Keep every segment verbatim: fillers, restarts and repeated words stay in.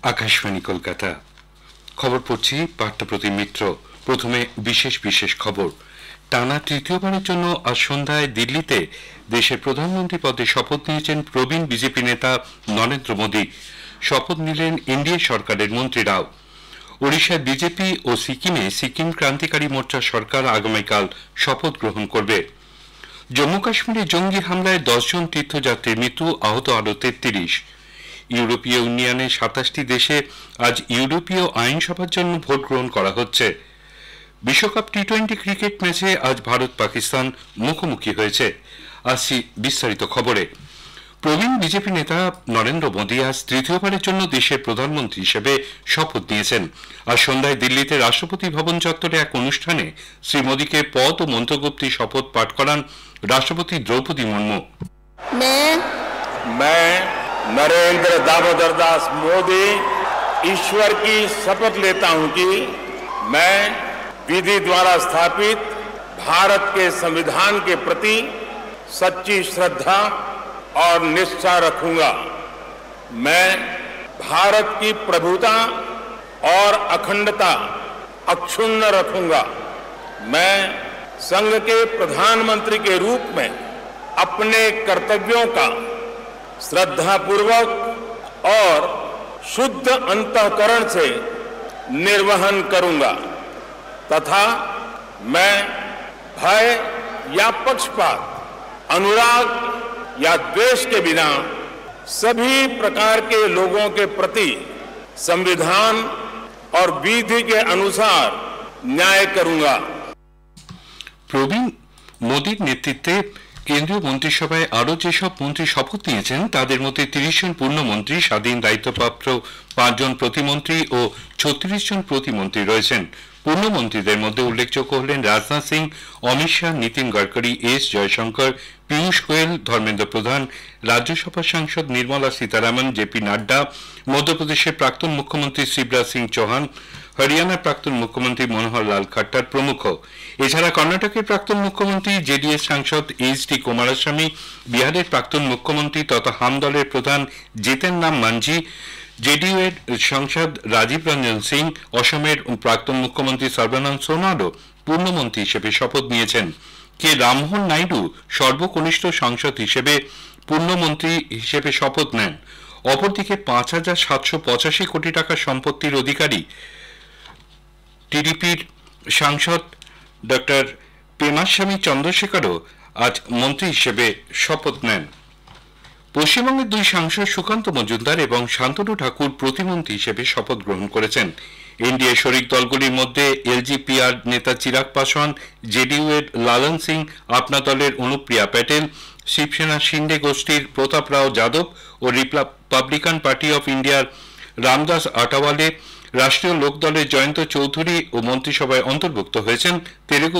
আকাশবাণী কলকাতা। খবর পড়ছি পাঠ্যপ্রতিম মিত্র। প্রথমে বিশেষ বিশেষ খবর। টানা তৃতীয়বারের জন্য আজ সন্ধ্যায় দিল্লিতে দেশের প্রধানমন্ত্রী পদে শপথ নিয়েছেন প্রবীণ বিজেপি নেতা নরেন্দ্র মোদী। শপথ নিলেন এনডিএ সরকারের মন্ত্রীরাও। ওড়িশায় বিজেপি ও সিকিমে সিকিম ক্রান্তিকারী মোর্চা সরকার আগামীকাল শপথ গ্রহণ করবে। জম্মু কাশ্মীরে জঙ্গি হামলায় দশজন তীর্থযাত্রীর মৃত্যু, আহত আরো তেত্রিশ। ইউরোপীয় ইউনিয়নের সাতাশটি দেশে আজ ইউরোপীয় আইনসভার জন্য ভোট গ্রহণ করা হচ্ছে। বিশ্বকাপ টি টোয়েন্টি ক্রিকেট ম্যাচে আজ ভারত পাকিস্তান মুখোমুখি হয়েছে। আসছি বিস্তারিত খবরে। প্রবীণ বিজেপি নেতা নরেন্দ্র মোদী আজ তৃতীয়বারের জন্য দেশের প্রধানমন্ত্রী হিসেবে শপথ নিয়েছেন। আজ সন্ধ্যায় দিল্লিতে রাষ্ট্রপতি ভবন চত্বরে এক অনুষ্ঠানে শ্রী মোদীকে পদ ও মন্ত্রগুপ্তি শপথ পাঠ করান রাষ্ট্রপতি দ্রৌপদী মুর্মু। नरेंद्र दामोदर दास मोदी ईश्वर की शपथ लेता हूं कि मैं विधि द्वारा स्थापित भारत के संविधान के प्रति सच्ची श्रद्धा और निष्ठा रखूंगा। मैं भारत की प्रभुता और अखंडता अक्षुण्ण रखूंगा। मैं संघ के प्रधानमंत्री के रूप में अपने कर्तव्यों का श्रद्धापूर्वक और शुद्ध अंतःकरण से निर्वहन करूंगा तथा मैं भय या पक्षपात, अनुराग या द्वेष के बिना सभी प्रकार के लोगों के प्रति संविधान और विधि के अनुसार न्याय करूंगा। প্রবীণ মোদীর নেতৃত্বে কেন্দ্রীয় মন্ত্রিসভায় আরো যেসব মন্ত্রী শপথ নিয়েছেন তাদের মধ্যে তিরিশ জন পূর্ণমন্ত্রী, স্বাধীন দায়িত্বপ্রাপ্ত পাঁচজন প্রতিমন্ত্রী ও ছত্রিশ জন প্রতিমন্ত্রী রয়েছেন। পূর্ণমন্ত্রীদের মধ্যে উল্লেখযোগ্য হলেন রাজনাথ সিং, অমিত শাহ, নীতিন গডকরি, এস জয়শঙ্কর, পীযূষ গোয়েল, ধর্মেন্দ্র প্রধান, রাজ্যসভার সাংসদ নির্মলা সীতারামন, জেপি নাড্ডা, মধ্যপ্রদেশের প্রাক্তন মুখ্যমন্ত্রী শিবরাজ সিং চৌহান, হরিয়ানার প্রাক্তন মুখ্যমন্ত্রী মনোহর লাল খাট্টার প্রমুখ। এছাড়া কর্ণাটকের প্রাক্তন মুখ্যমন্ত্রী, জেডিএস সাংসদ এইচ ডি কুমারস্বামী, বিহারের প্রাক্তন মুখ্যমন্ত্রী তথা হাম দলের প্রধান জিতেন রাম মাঞ্ঝি, জেডিইউ এর সাংসদ রাজীব রঞ্জন সিং, অসমের প্রাক্তন মুখ্যমন্ত্রী সর্বানন্দ সোনোয়ালও পূর্ণমন্ত্রী হিসেবে শপথ নিয়েছেন। কে রামমোহন নাইডু সর্বকনিষ্ঠ সাংসদ হিসেবে পূর্ণমন্ত্রী হিসেবে শপথ নেন। অপরদিকে পাঁচ হাজার সাতশো পঁচাশি কোটি টাকা সম্পত্তির অধিকারী টিডিপির সাংসদ ডক্টর পেমাস্বামী চন্দ্রশেখরও আজ মন্ত্রী হিসেবে শপথ নেন। পশ্চিমবঙ্গের দুই সাংসদ সুকান্ত মজুমদার এবং শান্তনু ঠাকুর প্রতিমন্ত্রী হিসেবে শপথ গ্রহণ করেছেন। এনডিএ শরিক দলগুলির মধ্যে এলজিপিআর নেতা চিরাগ পাসওয়ান, জেডিইউ এর লালন সিং, আপনা দলের অনুপ্রিয়া প্যাটেল, শিবসেনা শিন্ডে গোষ্ঠীর প্রতাপ রাও যাদব ও রিপাবলিকান পার্টি অফ ইন্ডিয়ার রামদাস আটাওয়ালে, রাষ্ট্রীয় লোক দলের জয়ন্ত চৌধুরী ও মন্ত্রিসভায় অন্তর্ভুক্ত হয়েছেন। তেলেগু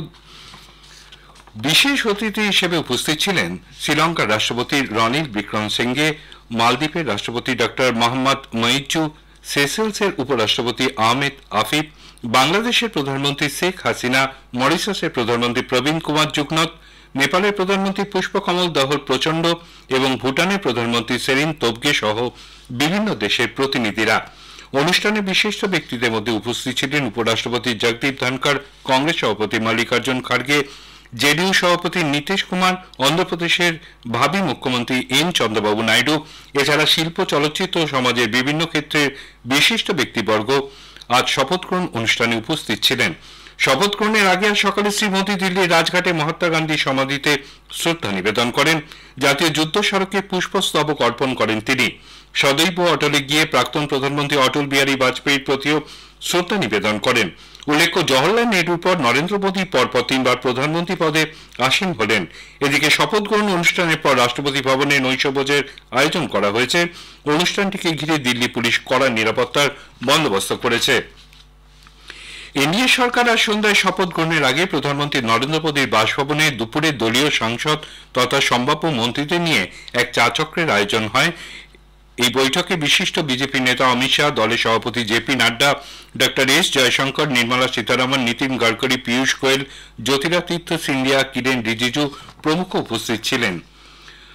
বিশেষ অতিথি হিসেবে উপস্থিত ছিলেন শ্রীলঙ্কার রাষ্ট্রপতি রনিল বিক্রমসিঙ্ঘে, মালদ্বীপের রাষ্ট্রপতি ডক্টর মোহাম্মদ মঈজু, সেসেলসের উপরাষ্ট্রপতি আহমেদ আফিফ, বাংলাদেশের প্রধানমন্ত্রী শেখ হাসিনা, মরিশাসের প্রধানমন্ত্রী প্রবীণ কুমার জুগনথ, নেপালের প্রধানমন্ত্রী পুষ্পকমল দহল প্রচণ্ড এবং ভুটানের প্রধানমন্ত্রী সেরিন তোবগে সহ বিভিন্ন দেশের প্রতিনিধিরা। অনুষ্ঠানে বিশিষ্ট ব্যক্তিদের মধ্যে উপস্থিত ছিলেন উপরাষ্ট্রপতি জগদীপ ধনখড়, কংগ্রেস সভাপতি মল্লিকার্জুন খার্গে, জেডিইউ সভাপতি নীতিশ কুমার, অন্ধ্রপ্রদেশের ভাবী মুখ্যমন্ত্রী এন চন্দ্রবাবু নাইডু। এছাড়া শিল্প, চলচ্চিত্র ও সমাজের বিভিন্ন ক্ষেত্রের বিশিষ্ট ব্যক্তিবর্গ আজ শপথ গ্রহণ অনুষ্ঠানে উপস্থিত ছিলেন। শপথ গ্রহণের আগে আজ সকালে শ্রী মোদী দিল্লির রাজঘাটে মহাত্মা গান্ধী সমাধিতে শ্রদ্ধা নিবেদন করেন। জাতীয় যুদ্ধ স্মারকে পুষ্পস্তবক অর্পণ করেন তিনি। সদৈব অটলে গিয়ে প্রাক্তন প্রধানমন্ত্রী অটল বিহারী বাজপেয়ীর প্রতিও শ্রদ্ধা নিবেদন করেন। উল্লেখ্য, জওহরলাল নেহরুর পর নরেন্দ্র মোদী পরপর তিনবার প্রধানমন্ত্রী পদে আসীন হলেন। এদিকে শপথ গ্রহণ অনুষ্ঠানের পর রাষ্ট্রপতি ভবনে নৈশভোজের আয়োজন করা হয়েছে। অনুষ্ঠানটিকে ঘিরে দিল্লি পুলিশ কড়া নিরাপত্তার বন্দোবস্ত করেছে। এনডিএ সরকার আজ সন্ধ্যায় শপথ গ্রহণের আগে প্রধানমন্ত্রী নরেন্দ্র মোদীর বাসভবনে দুপুরে দলীয় সাংসদ তথা সম্ভাব্য মন্ত্রীদের নিয়ে এক চা চক্রের আয়োজন হয়। এই বৈঠকে বিশিষ্ট বিজেপি নেতা অমিত শাহ, দলের সভাপতি JP Nadda, doctor S Jaishankar, Nirmala Sitharaman, Nitin Gadkari, Piyush Goyal, Jyotiraditya Scindia, Kiren Rijiju প্রমুখ উপস্থিত ছিলেন।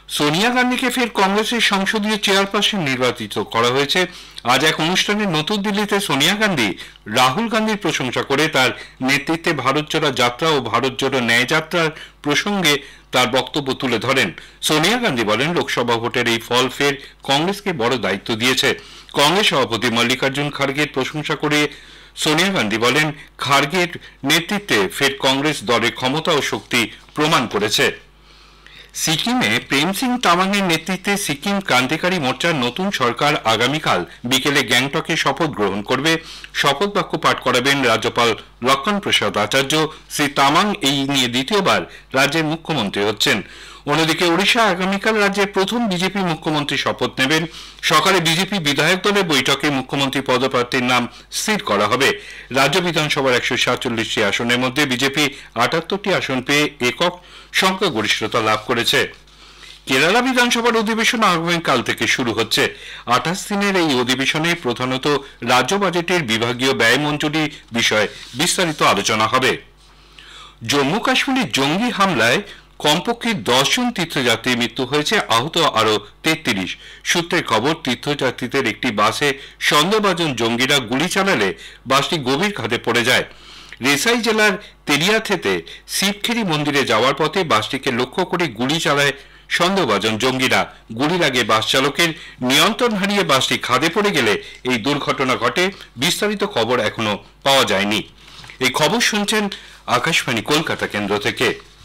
সোনিয়া গান্ধীকে ফের কংগ্রেসের সংসদীয় চেয়ারপারসন নির্বাচিত করা হয়েছে। আজ এক অনুষ্ঠানে নতুন দিল্লিতে সোনিয়া গান্ধী রাহুল গান্ধীর প্রশংসা করে তার নেতৃত্বে ভারত জোড়ো যাত্রা ও ভারত জোড়ো ন্যায় যাত্রার প্রসঙ্গে তার বক্তব্য তুলে ধরেন। সোনিয়া গান্ধী বলেন, লোকসভা ভোটের এই ফল ফের কংগ্রেসকে বড় দায়িত্ব দিয়েছে। কংগ্রেস সভাপতি মল্লিকার্জুন খার্গের প্রশংসা করে সোনিয়া গান্ধী বলেন, খার্গের নেতৃত্বে ফের কংগ্রেস দলের ক্ষমতা ও শক্তি প্রমাণ করেছে। সিকিমে প্রেম সিং তামাংয়ের নেতৃত্বে সিকিম ক্রান্তিকারী মোর্চার নতুন সরকার আগামীকাল বিকেলে গ্যাংটকে শপথ গ্রহণ করবে। শপথ বাক্য পাঠ করাবেন রাজ্যপাল লক্ষণ প্রসাদ আচার্য। শ্রী তামাং এই নিয়ে দ্বিতীয়বার রাজ্যের মুখ্যমন্ত্রী হচ্ছেন। অন্যদিকে ওড়িশা আগামীকাল রাজ্যের প্রথম বিজেপি মুখ্যমন্ত্রী শপথ নেবেন। সকালে বিজেপি বিধায়ক দলের বৈঠকে মুখ্যমন্ত্রী পদপ্রার্থীর নাম স্থির করা হবে। রাজ্য বিধানসভার একশো সাতচল্লিশটি আসনের মধ্যে বিজেপি আটাত্তরটি আসন পেয়ে একক সংখ্যাগরিষ্ঠতা লাভ করেছে। কেরালা বিধানসভার অধিবেশন আগামীকাল থেকে শুরু হচ্ছে। আঠাশ দিনের এই অধিবেশনে প্রধানত রাজ্য বাজেটের বিভাগীয় ব্যয় মঞ্জুরি বিষয়ে বিস্তারিত আলোচনা হবে। জম্মু কাশ্মীরে জঙ্গি হামলায় কমপক্ষে দশ জন তীর্থযাত্রীর মৃত্যু হয়েছে, আহত আরো তেত্রিশ। সূত্রের খবর, তীর্থযাত্রীদের একটি বাসে সন্দেহভাজন জঙ্গিরা গুলি চালালে বাসটি গভীর খাদে পড়ে যায়। রেসাই জেলার তেরিয়াথেতে শিবখেরি মন্দিরে যাওয়ার পথে বাসটিকে লক্ষ্য করে গুলি চালায় সন্দেহভাজন জঙ্গিরা। গুলির আগে বাস চালকের নিয়ন্ত্রণ হারিয়ে বাসটি খাদে পড়ে গেলে এই দুর্ঘটনা ঘটে। বিস্তারিত খবর এখনো পাওয়া যায়নি। এই খবর শুনছেন আকাশবাণী কলকাতা কেন্দ্র থেকে।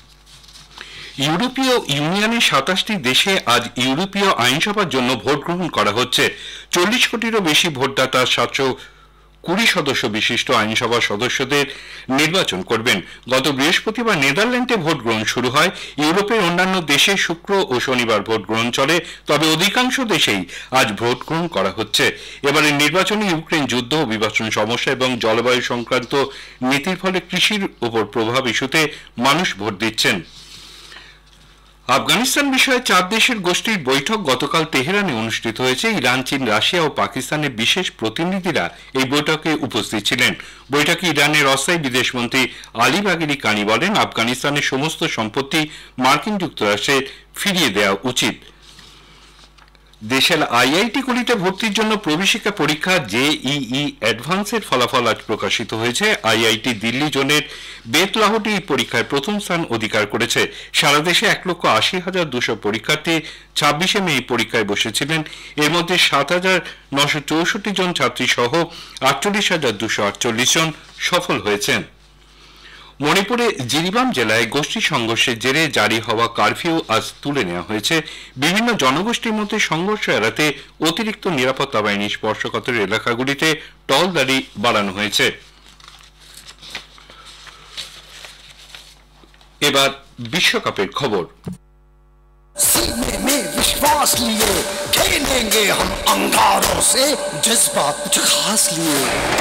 ইউরোপীয় ইউনিয়নের সাতাশটি দেশে আজ ইউরোপীয় আইনসভার জন্য ভোট গ্রহণ করা হচ্ছে। চল্লিশ কোটিরও বেশি ভোটদাতা সাতশো কুড়ি সদস্য বিশিষ্ট আইনসভার সদস্যদের নির্বাচন করবেন। গত বৃহস্পতিবার নেদারল্যান্ডে ভোট গ্রহণ শুরু হয়। ইউরোপের অন্যান্য দেশে শুক্র ও শনিবার ভোট গ্রহণ চলে, তবে অধিকাংশ দেশেই আজ ভোট গ্রহণ করা হচ্ছে। এবারে নির্বাচনে ইউক্রেন যুদ্ধ, অভিবাসন সমস্যা এবং জলবায়ু সংক্রান্ত নীতির ফলে কৃষির উপর প্রভাব ইস্যুতে মানুষ ভোট দিচ্ছেন। আফগানিস্তান বিষয়ে চার দেশের গোষ্ঠীর বৈঠক গতকাল তেহরানে অনুষ্ঠিত হয়েছে। ইরান, চীন, রাশিয়া ও পাকিস্তানের বিশেষ প্রতিনিধিরা এই বৈঠকে উপস্থিত ছিলেন। বৈঠকে ইরানের অস্থায়ী বিদেশমন্ত্রী আলী বাগেরি কানি বলেন, আফগানিস্তানের সমস্ত সম্পত্তি মার্কিন যুক্তরাষ্ট্রে ফিরিয়ে দেওয়া উচিত। দেশের আইআইটিগুলিতে ভর্তির জন্য প্রবেশিকা পরীক্ষা জেইই অ্যাডভান্সের ফলাফল আজ প্রকাশিত হয়েছে। আইআইটি দিল্লি জোনের বেতলাহটি এই পরীক্ষায় প্রথম স্থান অধিকার করেছে। সারা দেশে এক লক্ষ আশি হাজার দুশো পরীক্ষার্থী ছাব্বিশে মে এই পরীক্ষায় বসেছিলেন। এর মধ্যে সাত হাজার নশো চৌষট্টি জন ছাত্রী সহ আটচল্লিশ হাজার দুশো আটচল্লিশ জন সফল হয়েছেন। মণিপুরে জিরিবাম জেলায় গোষ্ঠী সংঘর্ষের জেরে জারি হওয়া কারফিউ আজ তুলে নেওয়া হয়েছে। বিভিন্ন জনগোষ্ঠীর মধ্যে সংঘর্ষ এড়াতে অতিরিক্ত নিরাপত্তা বাহিনী স্পর্শকাতর এলাকাগুলিতে টহলদারি বাড়ানো হয়েছে। এবার বিশ্বকাপের খবর। सीने में विश्वास लिए खेलेंगे हम अंगारों से, जज्बा कुछ खास लिए।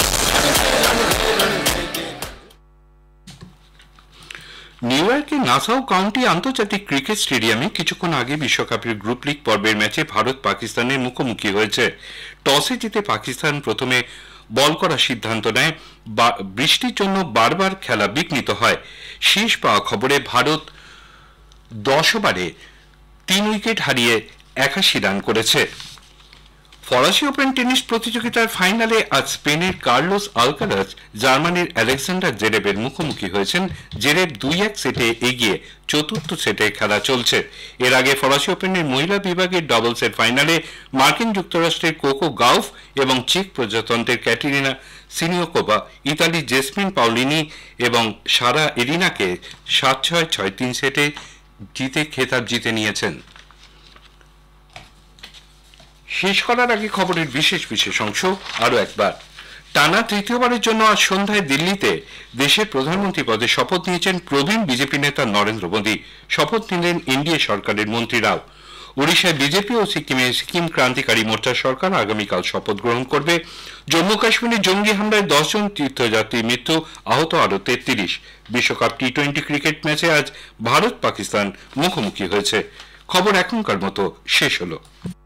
নিউ ইয়র্কের নাসাউ কাউন্টি আন্তর্জাতিক ক্রিকেট স্টেডিয়ামে কিছুক্ষণ আগে বিশ্বকাপের গ্রুপ লিগ পর্বের ম্যাচে ভারত পাকিস্তানের মুখোমুখি হয়েছে। টসে জিতে পাকিস্তান প্রথমে বল করার সিদ্ধান্ত নেয়। বৃষ্টির জন্য বারবার খেলা বিঘ্নিত হয়। শেষ পাওয়া খবরে ভারত দশ ওভারে তিন উইকেট হারিয়ে একাশি রান করেছে। ফরাসি ওপেন টেনিস প্রতিযোগিতার ফাইনালে আজ স্পেনের কার্লোস আলকারাজ জার্মানির আলেকজান্ডার জেরেবের মুখোমুখি হয়েছেন। জেরেব দুই এক সেটে এগিয়ে চতুর্থ সেটে খেলা চলছে। এর আগে ফরাসি ওপেনের মহিলা বিভাগের ডাবলসের ফাইনালে মার্কিন যুক্তরাষ্ট্রের কোকো গাউফ এবং চেক প্রজাতন্ত্রের ক্যাটেরিনা সিনিয়কোভা ইতালির জেসমিন পাউলিনি এবং সারা এরিনাকে সাত ছয় ছয় তিন সেটে জিতে খেতাব জিতে নিয়েছেন। শেষ করার আগে খবরের বিশেষ বিশেষ অংশ আরো একবার। টানা তৃতীয়বারের জন্য আজ সন্ধ্যায় দিল্লিতে দেশের প্রধানমন্ত্রী পদে শপথ নিয়েছেন প্রবীণ বিজেপি নেতা নরেন্দ্র মোদী। শপথ নিলেন এনডিএ সরকারের মন্ত্রীরাও। ওড়িশায় বিজেপি ও সিকিমে সিকিম ক্রান্তিকারী মোর্চার সরকার আগামীকাল শপথ গ্রহণ করবে। জম্মু কাশ্মীরে জঙ্গি হামলায় দশ জন তীর্থযাত্রীর মৃত্যু, আহত আরো তেত্রিশ। বিশ্বকাপ টি টোয়েন্টি ক্রিকেট ম্যাচে আজ ভারত পাকিস্তান মুখোমুখি হয়েছে। খবর এখনকার মতো শেষ হলো।